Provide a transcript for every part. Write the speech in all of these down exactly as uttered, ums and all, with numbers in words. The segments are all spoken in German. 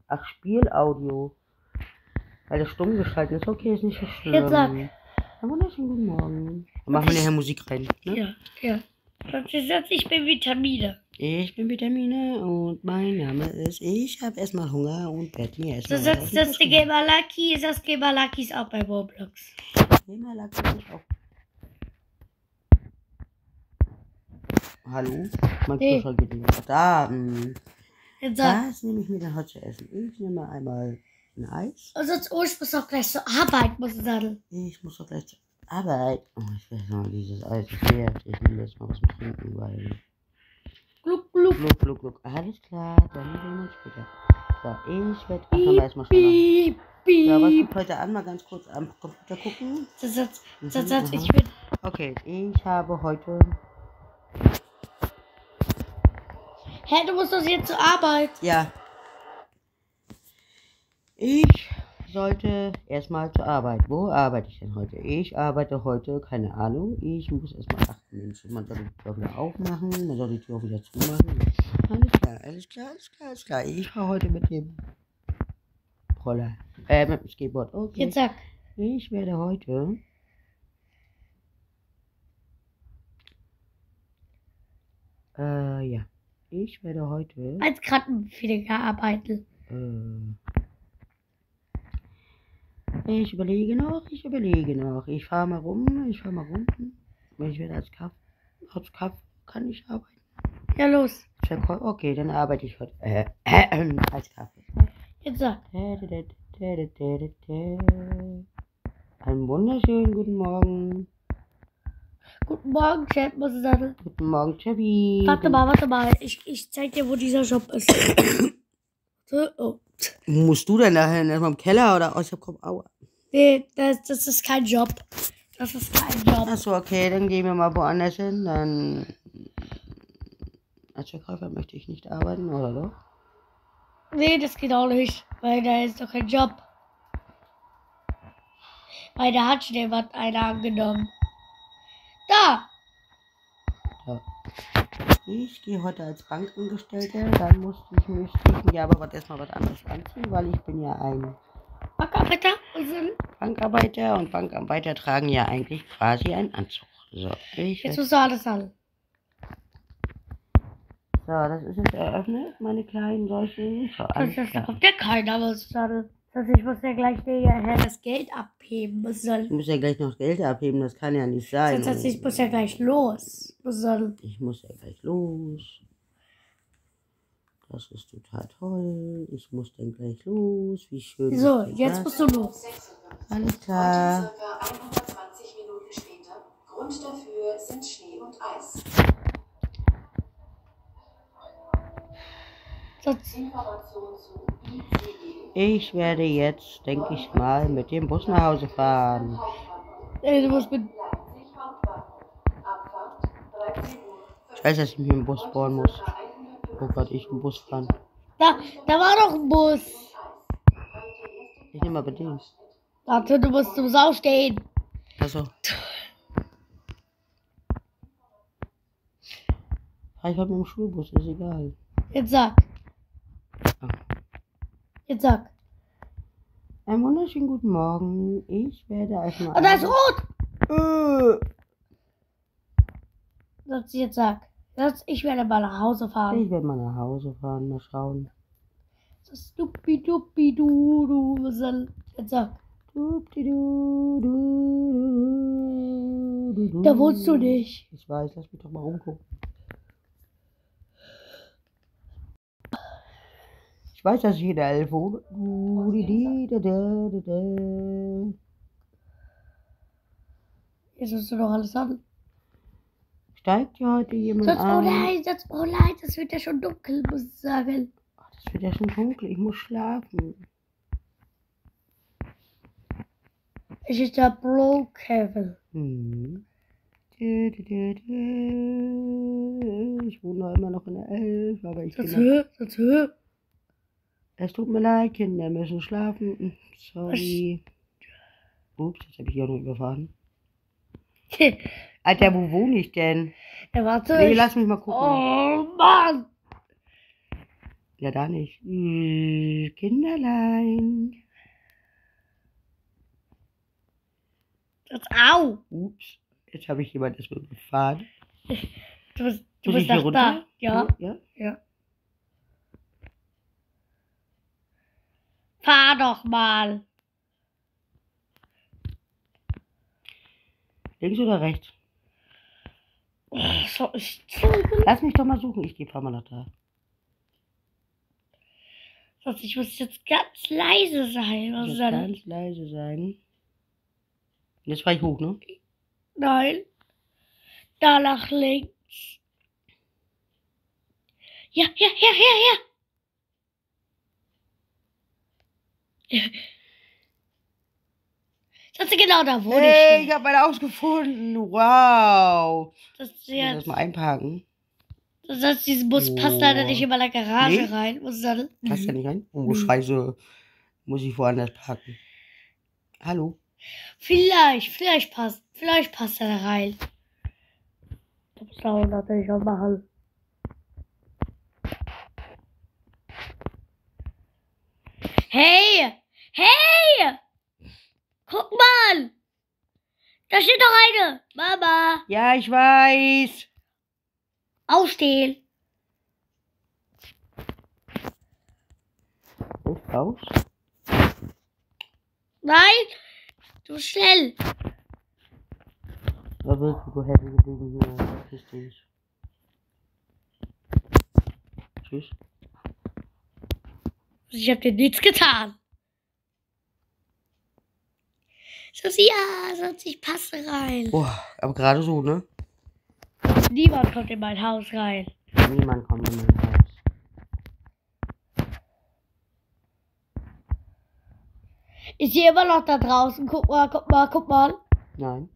Ach, Spielaudio. Weil das stumm geschaltet ist. Okay, ist nicht so schlimm. Jetzt sag. Einen wunderschönen guten Morgen. Dann machen wir nachher Musik rein. Ne? Ja, ja. Sonst ist ich bin Vitamine. Ich bin Vitamine und mein Name ist. Ich habe erstmal Hunger und werde mir erstmal. So setzt das die Gamer Lucky, das Gamer Lucky ist auch bei Roblox. Gamer Lucky ist auch. Hallo? Mein Nee. Kühlschrank geht nicht. Da, mh. Jetzt sag. Was nehme ich mir denn heute zu essen? Ich nehme einmal ein Eis. Und sonst, oh, ich muss auch gleich zur Arbeit, muss ich sagen. Ich muss doch gleich zur Arbeit. Oh, ich weiß noch, dieses Eis ist wert. Ich nehme jetzt mal was mit trinken, weil. Gluck, gluck. Gluck, gluck, gluck. Alles klar, dann sehen wir uns später. So, ich werde einfach mal erstmal schnell. Piep, piep. Ja, was kommt heute an? Mal ganz kurz am Computer gucken. Das Satz, Mhm, das Satz, aha. ich bin. Okay, ich habe heute. Hä, du musst doch jetzt zur Arbeit. Ja. Ich sollte erstmal zur Arbeit. Wo arbeite ich denn heute? Ich arbeite heute, keine Ahnung. Ich muss erstmal achten. Mensch, man soll die Tür wieder aufmachen, man soll die Tür auch wieder zumachen. Alles klar, alles klar, alles klar, alles klar. Ich fahre heute mit dem Roller. Äh, mit dem Skateboard. Okay. Jetzt sag. Ich werde heute. Äh, ja. Ich werde heute. Als Krankenpfleger arbeiten. Äh, ich überlege noch, ich überlege noch. Ich fahre mal rum, ich fahre mal rum. Ich werde als Kaff. Als Kaff kann ich arbeiten. Ja, los. Verkäu- Okay, dann arbeite ich heute. Äh, äh, äh, als Kaffee. Jetzt sag. Einen wunderschönen guten Morgen. Guten Morgen, Chat, muss ich sagen. Guten Morgen, Chevy. Warte mal, warte mal. Ich, ich zeig dir, wo dieser Shop ist. So, oh. Wo musst du denn dahin? Erstmal im Keller oder? Oh, ich hab Kopf. Aua. Nee, das, das ist kein Job. Das ist kein Job. Achso, okay, dann gehen wir mal woanders hin. Dann. Als Verkäufer möchte ich nicht arbeiten, oder doch? Nee, das geht auch nicht. Weil da ist doch kein Job. Weil da hat schon jemand einer angenommen. Da! Ja. Ich gehe heute als Bankangestellter, dann musste ich mich ja aber was erstmal was anderes anziehen, weil ich bin ja ein Bankarbeiter? Also, Bankarbeiter und Bankarbeiter tragen ja eigentlich quasi einen Anzug. So, ich jetzt musst du alles an. so, das ist jetzt eröffnet, meine kleinen solchen. So, alles Das, das, da klar. kommt ja keiner, was ich sage. Also ich muss ja gleich nachher das Geld abheben. Was soll? Ich muss ja gleich noch Geld abheben, das kann ja nicht sein. Das heißt, ich muss ja gleich los. Was soll? Ich muss ja gleich los. Das ist total toll. Ich muss dann gleich los. Wie schön. So, ist denn jetzt das? musst du los. Alles klar. Heute circa hundertzwanzig Minuten später. Grund dafür sind Schnee und Eis. Sonst, Information zu I C E. Ich werde jetzt, denke ich mal, mit dem Bus nach Hause fahren. ey, du musst mit. Leipzig Hauptbahnhof. Abfahrt dreizehn Uhr. Ich weiß, dass ich mich im Bus bohren muss. Oh Gott, ich im Bus fahren. Da, da war doch ein Bus. Ich nehme aber den. Warte, du musst zum Sau stehen. Also. Fahr ich heute mit dem Schulbus, ist egal. Jetzt sag. Ah. Jetzt sag. Einen wunderschönen guten Morgen. Ich werde erstmal. Und da ist rot. Äh, Sonst jetzt sag. Sonst, ich werde mal nach Hause fahren. Ich werde mal nach Hause fahren, mal schauen. Das Duppi Duppi Du Du. Was soll? Jetzt sag. Dupdidu, du, du, du. Da wohnst du nicht. Ich weiß, lass mich doch mal rumgucken. Ich weiß, dass ich in der Elf wohne. Du, di, di, da, da, da, da. Jetzt musst du doch alles an. Steigt hier heute jemand Sonst, oh an? nein, sonst, oh nein, das wird ja schon dunkel, muss ich sagen. Oh, das wird ja schon dunkel. Ich muss schlafen. Es ist der Broken. Hm. Du, du, du, du. Ich wohne immer noch in der Elf, aber ich Sonst bin. hör, sonst hör. Es tut mir leid, Kinder müssen schlafen. Sorry. Ups, jetzt habe ich hier noch überfahren. Alter, wo wohne ich denn? Ja, warte. Nee, ich- lass mich mal gucken. Oh Mann! Ja, da nicht. Hm, Kinderlein. Das, au! Ups, jetzt habe ich jemand erstmal gefahren. Du bist, du Muss bist ich hier noch runter? da. Ja. Ja? Ja. Fahr doch mal. Links oder rechts? So, ich, Lass mich doch mal suchen. Ich gehe mal nach da. sonst ich muss jetzt ganz leise sein. Was Jetzt soll- ganz leise sein. Jetzt fahre ich hoch, ne? Nein. Da nach links. Ja, ja, ja, ja, ja. Das ist genau da, wo Hey, ich ich habe mein Haus gefunden. Wow. Das ist Ich muss jetzt, erstmal einparken. das heißt, diesen Bus passt leider nicht in meiner Garage Nee. rein. Was soll Passt ja nicht rein? Oh, Mhm. scheiße. Muss ich woanders parken. Hallo? Vielleicht, vielleicht passt, vielleicht passt er da rein. Das dauert natürlich auch machen. Hey! Hey! Guck mal! Da steht doch eine! Mama! Ja, ich weiß. Aufstehen! Und raus? Nein! Du schnell! Da wirst du happy geblieben hier. Verpiss dich. Tschüss. Ich hab dir nichts getan. Sonst ja, sonst ich passe rein. Boah, aber gerade so, ne? Niemand kommt in mein Haus rein. Niemand kommt in mein Haus. Ich sehe immer noch da draußen. Guck mal, guck mal, guck mal. Nein.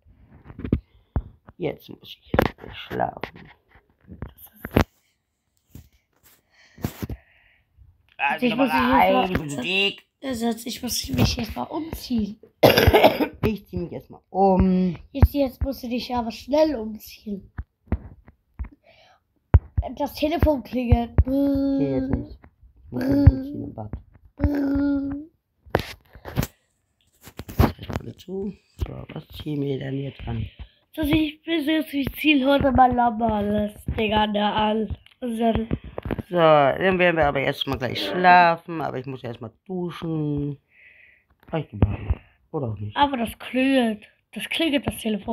Jetzt muss ich erst schlafen. Also, Ich muss mich rein, jetzt du bist so dick. Das heißt, ich muss mich jetzt mal umziehen. Ich zieh mich erstmal um. Jetzt, jetzt musst du dich aber schnell umziehen. Das Telefon klingelt. Geh jetzt nicht. Ich muss mich umziehen im Bad. Erstmal dazu. So, was ziehen wir denn jetzt an? So, ich bin jetzt, ich ziehe heute mal normales Ding an der an. Und dann, So, dann werden wir aber erstmal gleich schlafen. Aber ich muss erstmal duschen. Reicht überhaupt. Oder auch nicht. aber das klingelt. Das klingelt, das Telefon.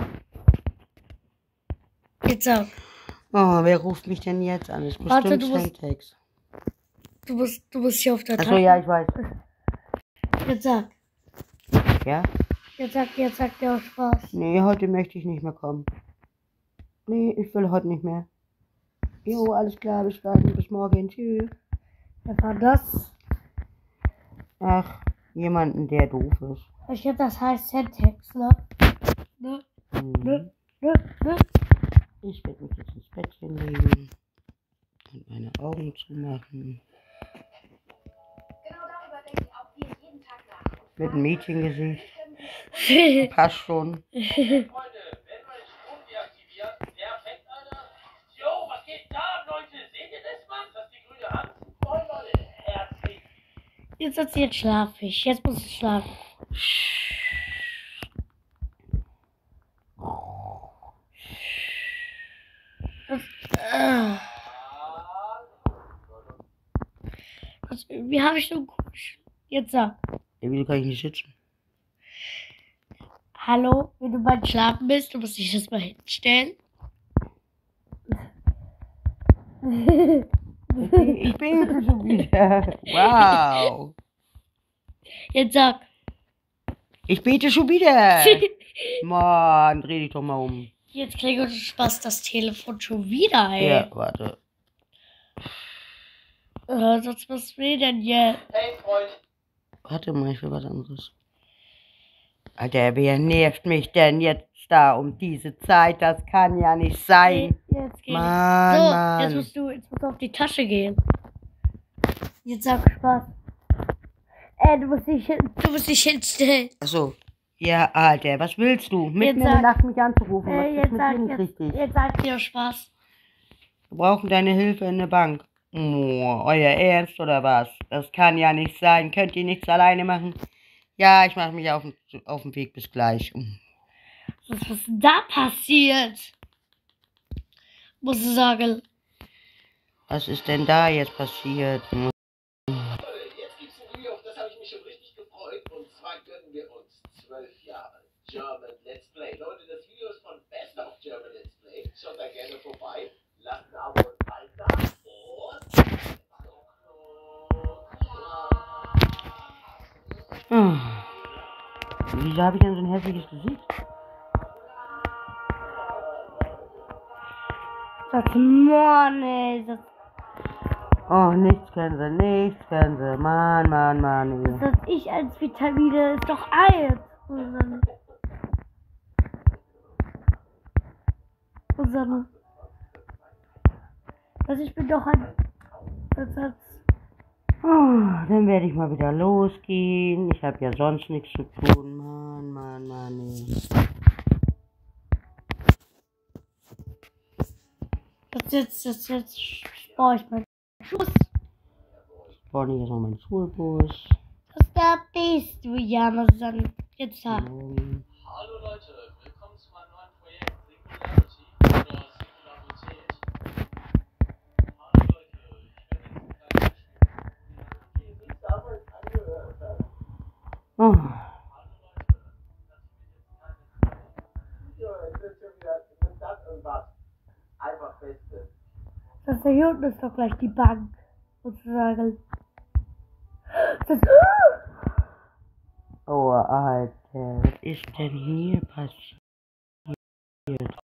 Jetzt sag. Oh, wer ruft mich denn jetzt an? Ist Warte, bestimmt du musst- Sanktex. Du musst, du musst hier auf der Achso, Tasche. ja, ich weiß. Jetzt sag. Ja? Jetzt sag, jetzt sag dir auch Spaß. Nee, heute möchte ich nicht mehr kommen. Nee, ich will heute nicht mehr. Jo, alles klar, bis dann, bis morgen, tschüss. Wer war das? Ach, jemanden, der doof ist. Ich glaube, das heißt Sentex, ne? Ne? Hm. Ne? Ne? Ne? Ich werde mich jetzt ins Bettchen legen und meine Augen zumachen. Genau darüber denke ich auch hier jeden Tag nach. Mit einem Mädchengesicht. Passt schon. Freunde, wenn man Strom deaktiviert, perfekt, Alter. Jo, was geht da, Leute? Seht ihr das, Mann? Das ist die grüne Hand. Moin, Leute. Herzlich. Jetzt ist jetzt schlafe ich. Jetzt muss ich schlafen. Das, äh, das, wie habe ich so komisch? Jetzt sag. Ja, wieso kann ich nicht sitzen? Hallo, wenn du beim Schlafen bist, du musst dich das mal hinstellen. Ich bin schon wieder. Wow. Jetzt sag. Ich bete schon wieder. Mann, dreh dich doch mal um. Jetzt klingelt Spaß das Telefon schon wieder, ey. Ja, warte. Äh, sonst was will denn jetzt? Hey, Freund. Warte mal, ich will was anderes. Alter, wer nervt mich denn jetzt da um diese Zeit? Das kann ja nicht sein. Jetzt geh. Mann, So, Mann. jetzt musst du, jetzt musst du auf die Tasche gehen. Jetzt sag Spaß. Äh, du musst dich, hin- du musst dich hinstellen. Achso. Ja, Alter, was willst du? Mitten Jetzt in der sag- Nacht mich anzurufen. Was Äh, ist jetzt mit sag, dir nicht jetzt, richtig? jetzt sag dir Spaß. Wir brauchen deine Hilfe in der Bank. Oh, euer Ernst oder was? Das kann ja nicht sein. Könnt ihr nichts alleine machen? Ja, ich mache mich auf den, auf den Weg. Bis gleich. Was ist denn da passiert? Muss ich sagen. Was ist denn da jetzt passiert? Jetzt gibt's ein Video, auf das habe ich mich schon richtig gefreut. Und zwar gönnen wir uns zwölf Jahre German Let's Play. Leute, das Video ist von Best of German Let's Play. Schaut da gerne vorbei. Lasst ein Abo und ein Like da. Und... Oh. Wieso habe ich denn so ein hässliches Gesicht? Das Mann, ey. Das, Oh, nichts können sie, nichts können sie. Mann, Mann, Mann. ey. das ich als Vitamine ist doch Eis. Susanne. Susanne. Also ich bin doch ein... Das hat... Oh, dann werde ich mal wieder losgehen. Ich habe ja sonst nichts zu tun. Mann, Mann, Mann. ey. Das jetzt, das jetzt spare ich meinen Schuss. Ich brauche nicht erstmal meinen Schulbus. Das da bist du, Jana, Susanne. Jetzt da. Ähm, Hallo Leute, willkommen zu meinem neuen Projekt Singularity oder Singularität. Hallo Leute, ich bin jetzt ein kleines Spiel, wie sich damals angehört hat. Oh, Hallo Leute, das wird jetzt keine Ja, es wird schon wieder interessant und was. Einfach Beste. Das da hier unten ist doch gleich die Bank. Sozusagen. Das, oh, Alter. Was ist denn hier passiert?